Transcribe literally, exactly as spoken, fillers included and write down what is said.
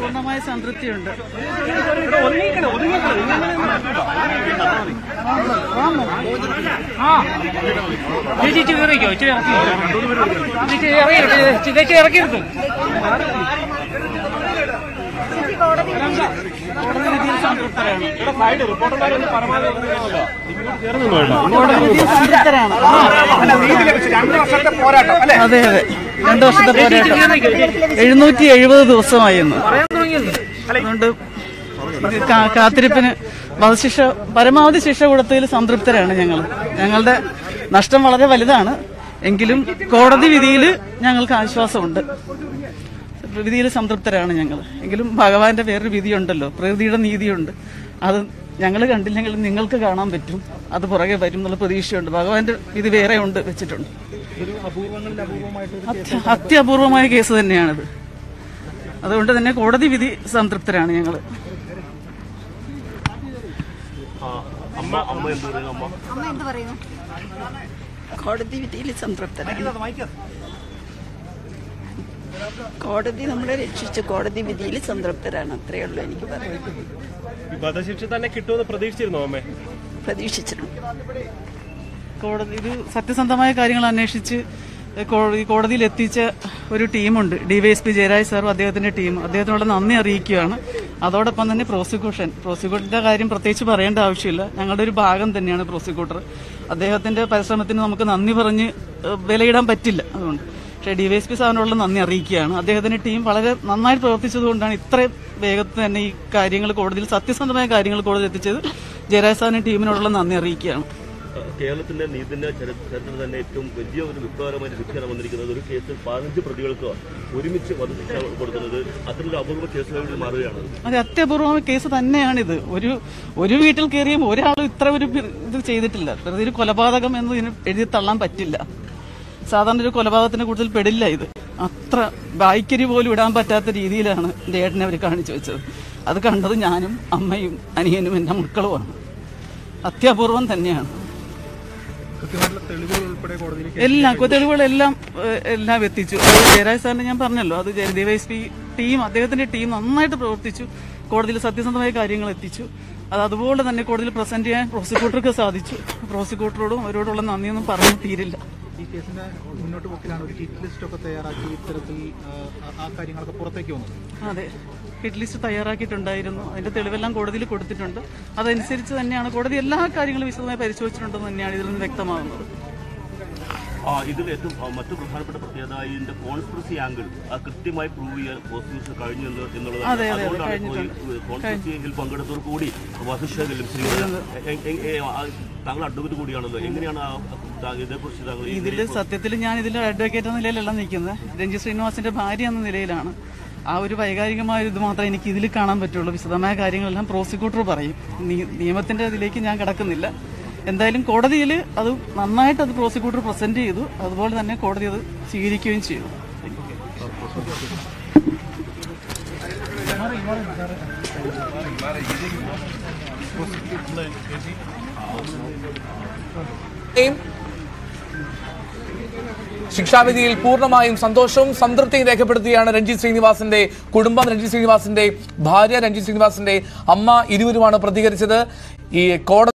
പൂർണ്ണമായ സംതൃപ്തിയുണ്ട്. അതെ അതെ രണ്ടു വർഷത്തെ പോരാട്ടം എഴുന്നൂറ്റി എഴുപത് ദിവസമായിരുന്നു. അതുകൊണ്ട് കാത്തിരിപ്പിന് വധശിക്ഷ പരമാവധി ശിക്ഷ കൊടുത്തതിൽ സംതൃപ്തരാണ് ഞങ്ങൾ. ഞങ്ങളുടെ നഷ്ടം വളരെ വലുതാണ്, എങ്കിലും കോടതി വിധിയിൽ ഞങ്ങൾക്ക് ആശ്വാസമുണ്ട്. വിധിയിൽ സംതൃപ്തരാണ് ഞങ്ങൾ. എങ്കിലും ഭഗവാന്റെ വേറൊരു വിധിയുണ്ടല്ലോ, പ്രകൃതിയുടെ നീതിയുണ്ട്. അത് ഞങ്ങൾ കണ്ടില്ലെങ്കിൽ നിങ്ങൾക്ക് കാണാൻ പറ്റും. അത് പുറകെ വരും എന്നുള്ള പ്രതീക്ഷയുണ്ട്. ഭഗവാന്റെ വിധി വേറെ ഉണ്ട് വെച്ചിട്ടുണ്ട്. അത്യപൂർവമായ കേസ് തന്നെയാണിത്. അതുകൊണ്ട് തന്നെ കോടതി വിധി സംതൃപ്തരാണ് ഞങ്ങൾ. കോടതി വിധിയിൽ സംതൃപ്തരാണ്. കോടതി നമ്മളെ രക്ഷിച്ച കോടതി വിധിയിൽ സംതൃപ്തരാണ്. അത്രയേ ഉള്ളൂ എനിക്ക് പറയുന്നത്. വധശിക്ഷ തന്നെ കിട്ടുമെന്ന് പ്രതീക്ഷിച്ചിരുന്നോ അമ്മേ? പ്രതീക്ഷിച്ചിരുന്നു. കോടതി ഇത് സത്യസന്ധമായ കാര്യങ്ങൾ അന്വേഷിച്ച് കോടതിയിൽ എത്തിച്ച ഒരു ടീമുണ്ട്. ഡിവൈഎസ്പി ജയരാജ് സാറും അദ്ദേഹത്തിന്റെ ടീം. അദ്ദേഹത്തിനോട് നന്ദി അറിയിക്കുകയാണ്. അതോടൊപ്പം തന്നെ പ്രോസിക്യൂഷൻ പ്രോസിക്യൂട്ടറിന്റെ കാര്യം പ്രത്യേകിച്ച് പറയേണ്ട ആവശ്യമില്ല. ഞങ്ങളുടെ ഒരു ഭാഗം തന്നെയാണ് പ്രോസിക്യൂട്ടർ. അദ്ദേഹത്തിന്റെ പരിശ്രമത്തിന് നമുക്ക് നന്ദി പറഞ്ഞ് വിലയിടാൻ പറ്റില്ല. അതുകൊണ്ട് പക്ഷേ ഡിവൈഎസ്പി സാറിനോടുള്ള നന്ദി അറിയിക്കുകയാണ്. അദ്ദേഹത്തിന്റെ ടീം വളരെ നന്നായിട്ട് പ്രവർത്തിച്ചതുകൊണ്ടാണ് ഇത്രയും വേഗത്തിൽ തന്നെ ഈ കാര്യങ്ങൾ കോടതിയിൽ സത്യസന്ധമായ കാര്യങ്ങൾ കോടതി എത്തിച്ചത്. ജയരാജ് സാറിന്റെ ടീമിനോടുള്ള നന്ദി അറിയിക്കുകയാണ്. കേരളത്തിന്റെ നീതിന്യായ ചരിത്രത്തിൽ തന്നെ ഏറ്റവും വലിയ ഒരു വിപ്ലവകരമായ ശിക്ഷ വന്നിരിക്കുന്നത് ഒരു കേസിൽ പതിനഞ്ച് പ്രതികൾക്ക് ഒരുമിച്ച് വധശിക്ഷ കൊടുക്കുന്നത് അത്തരമൊരു അപൂർവ കേസുകളിൽ മാറുകയാണ്. അതെ, അത്യപൂർവമായ കേസ് തന്നെയാണിത്. ഒരു ഒരു വീട്ടിൽ കയറിയും ഒരാളും ഇത്ര ഒരു ഇത് ചെയ്തിട്ടില്ല. വെറുതെ ഒരു കൊലപാതകം എന്ന് ഇതിന് എഴുതി തള്ളാൻ പറ്റില്ല. സാധാരണ ഒരു കൊലപാതകത്തിന് കൂടുതൽ പെടില്ല ഇത്. അത്ര വായിക്കരി പോലും ഇടാൻ പറ്റാത്ത രീതിയിലാണ് എൻ്റെ ഏട്ടനെ അവർ കാണിച്ചു വെച്ചത്. അത് കണ്ടത് ഞാനും അമ്മയും അനിയനും എൻ്റെ മക്കളുമാണ്. അത്യപൂർവം തന്നെയാണ്. എല്ലാം തെളിവുകളെല്ലാം എല്ലാം എത്തിച്ചു. ജയരാജ് സാറിന് ഞാൻ പറഞ്ഞല്ലോ, അത് ഡിവൈഎസ്പി ടീം അദ്ദേഹത്തിന്റെ ടീം നന്നായിട്ട് പ്രവർത്തിച്ചു. കോടതിയിൽ സത്യസന്ധമായ കാര്യങ്ങൾ എത്തിച്ചു. അത് അതുപോലെ തന്നെ കോടതിയിൽ പ്രസന്റ് ചെയ്യാൻ പ്രോസിക്യൂട്ടർക്ക് സാധിച്ചു. പ്രോസിക്യൂട്ടറോടും അവരോടുള്ള നന്ദിയൊന്നും പറഞ്ഞു തീരില്ല. ഈ കേസിന്റെ മുന്നോട്ട് പോക്കിലാണ് ഒരു ഹിറ്റ് ലിസ്റ്റ് ഒക്കെ തയ്യാറാക്കി ഇത്തരത്തിൽ ആ കാര്യങ്ങളൊക്കെ പുറത്തേക്ക് വന്നത്. അതെ, ഹിറ്റ് ലിസ്റ്റ് തയ്യാറാക്കിയിട്ടുണ്ടായിരുന്നു. അതിന്റെ തെളിവെല്ലാം കോടതിയിൽ കൊടുത്തിട്ടുണ്ട്. അതനുസരിച്ച് തന്നെയാണ് കോടതി എല്ലാ കാര്യങ്ങളും വിശദമായി പരിശോധിച്ചിട്ടുണ്ടെന്ന് തന്നെയാണ് ഇതിൽ നിന്ന് വ്യക്തമാകുന്നത്. ഇതിൽ ഏറ്റവും മറ്റു പ്രധാനപ്പെട്ട പ്രത്യേകത ഇതിന്റെ കോൺസ്പിറസി ആംഗിൾ കൃത്യമായി പ്രൂവ് ചെയ്യാൻ പ്രോസിക്യൂഷൻ കഴിഞ്ഞു എന്നുള്ളത്. കോൺസ്പിറസിയിൽ പങ്കെടുത്തവർ കൂടി വധശിക്ഷ ലഭിച്ചിരിക്കുന്നത്. താങ്കൾ അഡ്വക്കേറ്റ് കൂടിയാണല്ലോ, എങ്ങനെയാണ് ഇതേക്കുറിച്ച് താങ്കൾ? ഇതിൽ സത്യത്തിൽ ഞാൻ ഇതിന്റെ അഡ്വക്കേറ്റ് എന്ന നിലയിലല്ല നിൽക്കുന്നത്. രഞ്ജിത് ശ്രീനിവാസിന്റെ ഭാര്യ എന്ന നിലയിലാണ്. ആ ഒരു വൈകാരികമായ ഇത് മാത്രമേ എനിക്ക് ഇതിൽ കാണാൻ പറ്റുള്ളൂ. വിശദമായ കാര്യങ്ങളെല്ലാം പ്രോസിക്യൂട്ടർ പറയും. നിയമത്തിന്റെ ഇതിലേക്ക് ഞാൻ കിടക്കുന്നില്ല. എന്തായാലും കോടതിയിൽ അത് നന്നായിട്ട് അത് പ്രോസിക്യൂട്ടർ പ്രസന്റ് ചെയ്തു. അതുപോലെ തന്നെ കോടതി അത് സ്വീകരിക്കുകയും ചെയ്തു. ശിക്ഷാവിധിയിൽ പൂർണ്ണമായും സന്തോഷവും സംതൃപ്തിയും രേഖപ്പെടുത്തുകയാണ് രഞ്ജിത് ശ്രീനിവാസിന്റെ കുടുംബം. രഞ്ജിത് ശ്രീനിവാസിന്റെ ഭാര്യ, രഞ്ജിത് ശ്രീനിവാസിന്റെ അമ്മ, ഇരുവരുമാണ് പ്രതികരിച്ചത്. ഈ കോടതി